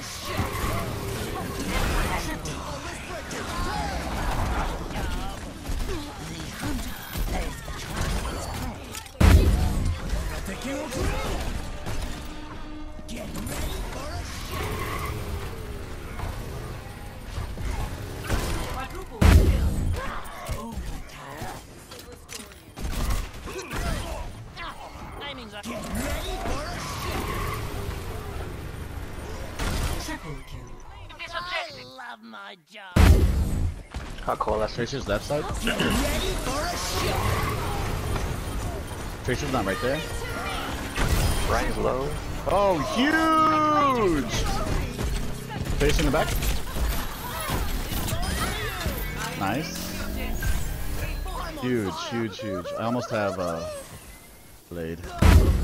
I'll call that. Tracer's left side. Tracer's not right there. Ryan's low. Oh, huge! Tracer in the back. Nice. Huge, huge, huge. I almost have blade.